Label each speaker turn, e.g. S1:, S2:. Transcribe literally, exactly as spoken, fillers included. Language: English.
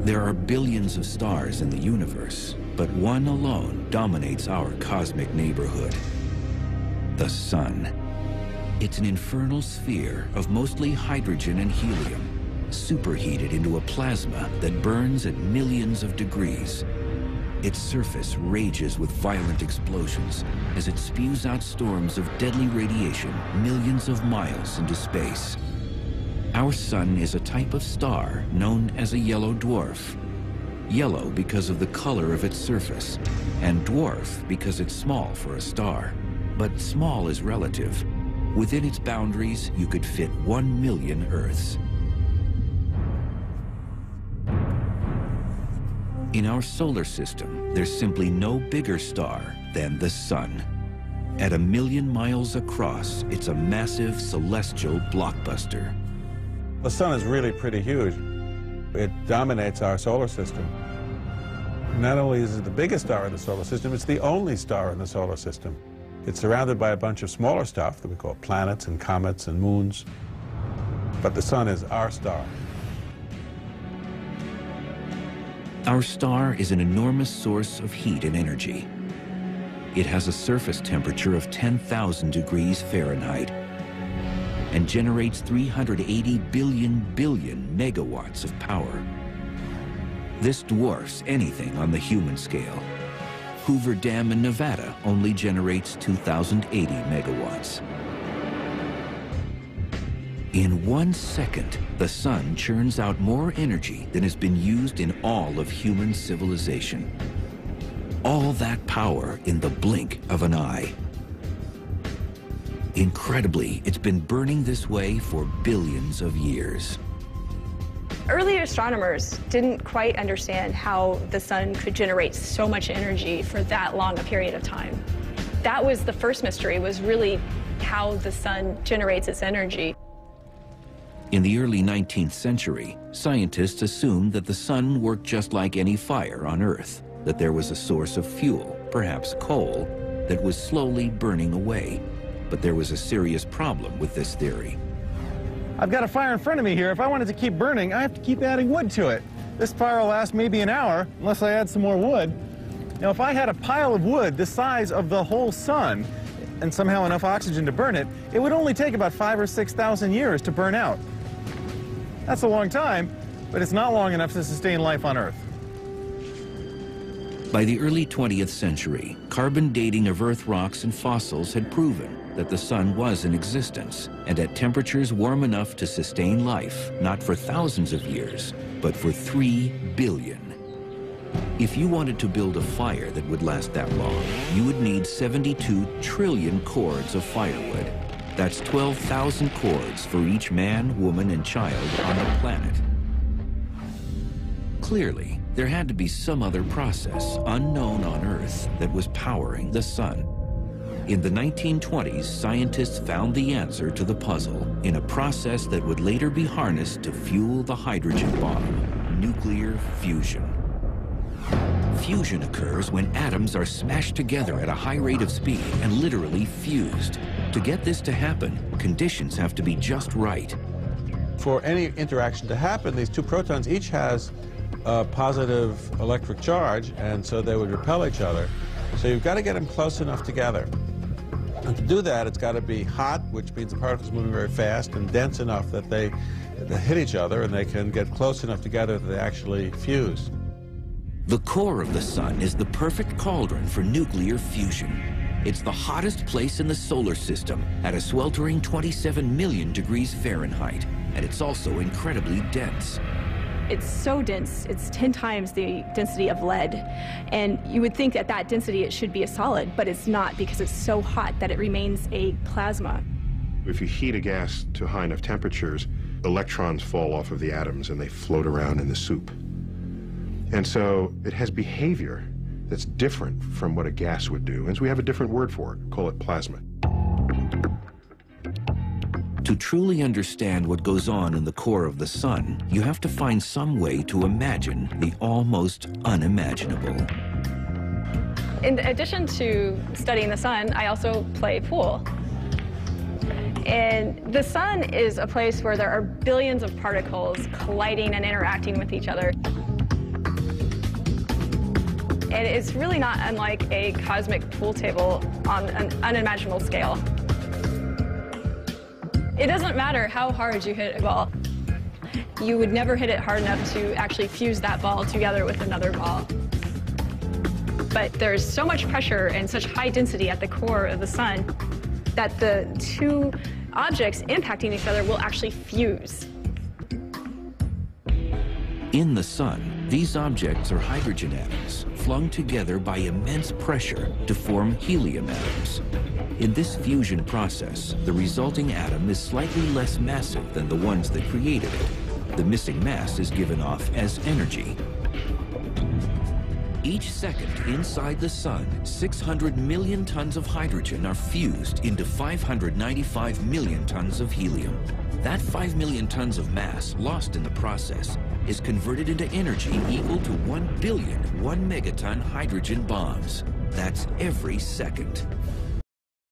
S1: There are billions of stars in the universe, but one alone dominates our cosmic neighborhood: the Sun. It's an infernal sphere of mostly hydrogen and helium, superheated into a plasma that burns at millions of degrees. Its surface rages with violent explosions as it spews out storms of deadly radiation millions of miles into space. Our Sun is a type of star known as a yellow dwarf. Yellow because of the color of its surface, and dwarf because it's small for a star. But small is relative. Within its boundaries, you could fit one million Earths. In our solar system, there's simply no bigger star than the Sun. At a million miles across, it's a massive celestial blockbuster.
S2: The Sun is really pretty huge. It dominates our solar system. Not only is it the biggest star in the solar system, it's the only star in the solar system. It's surrounded by a bunch of smaller stuff that we call planets and comets and moons. But the Sun is our star.
S1: Our star is an enormous source of heat and energy. It has a surface temperature of ten thousand degrees Fahrenheit and generates three hundred eighty billion billion megawatts of power. This dwarfs anything on the human scale. Hoover Dam in Nevada only generates two thousand eighty megawatts. In one second, the Sun churns out more energy than has been used in all of human civilization. All that power in the blink of an eye. Incredibly, it's been burning this way for billions of years.
S3: Early astronomers didn't quite understand how the Sun could generate so much energy for that long a period of time. That was the first mystery, was really how the Sun generates its energy.
S1: In the early nineteenth century, scientists assumed that the Sun worked just like any fire on Earth, that there was a source of fuel, perhaps coal, that was slowly burning away. But there was a serious problem with this theory.
S4: I've got a fire in front of me here. If I want it to keep burning, I have to keep adding wood to it. This fire will last maybe an hour, unless I add some more wood. Now, if I had a pile of wood the size of the whole Sun, and somehow enough oxygen to burn it, it would only take about five or six thousand years to burn out. That's a long time, but it's not long enough to sustain life on Earth.
S1: By the early twentieth century, carbon dating of Earth rocks and fossils had proven that the Sun was in existence, and at temperatures warm enough to sustain life, not for thousands of years, but for three billion. If you wanted to build a fire that would last that long, you would need seventy-two trillion cords of firewood. That's twelve thousand cords for each man, woman, and child on the planet. Clearly, there had to be some other process unknown on Earth that was powering the Sun. In the nineteen twenties, scientists found the answer to the puzzle in a process that would later be harnessed to fuel the hydrogen bomb: nuclear fusion. Fusion occurs when atoms are smashed together at a high rate of speed and literally fused. To get this to happen, conditions have to be just right.
S2: For any interaction to happen, these two protons each has a positive electric charge, and so they would repel each other. So you've got to get them close enough together. And to do that, it's got to be hot, which means the particles moving very fast, and dense enough that they, they hit each other and they can get close enough together that they actually fuse.
S1: The core of the Sun is the perfect cauldron for nuclear fusion. It's the hottest place in the solar system at a sweltering twenty-seven million degrees Fahrenheit, and it's also incredibly dense.
S3: It's so dense, it's ten times the density of lead. And you would think at that density it should be a solid, but it's not, because it's so hot that it remains a plasma.
S5: If you heat a gas to high enough temperatures, electrons fall off of the atoms and they float around in the soup. And so it has behavior that's different from what a gas would do. And so we have a different word for it, call it plasma.
S1: To truly understand what goes on in the core of the Sun, you have to find some way to imagine the almost unimaginable.
S3: In addition to studying the Sun, I also play pool. And the Sun is a place where there are billions of particles colliding and interacting with each other. And it's really not unlike a cosmic pool table on an unimaginable scale. It doesn't matter how hard you hit a ball. You would never hit it hard enough to actually fuse that ball together with another ball. But there's so much pressure and such high density at the core of the sun that the two objects impacting each other will actually fuse.
S1: In the sun, these objects are hydrogen atoms flung together by immense pressure to form helium atoms. In this fusion process, the resulting atom is slightly less massive than the ones that created it. The missing mass is given off as energy. Each second inside the sun, six hundred million tons of hydrogen are fused into five hundred ninety-five million tons of helium. That five million tons of mass lost in the process is converted into energy equal to one billion one megaton hydrogen bombs. That's every second.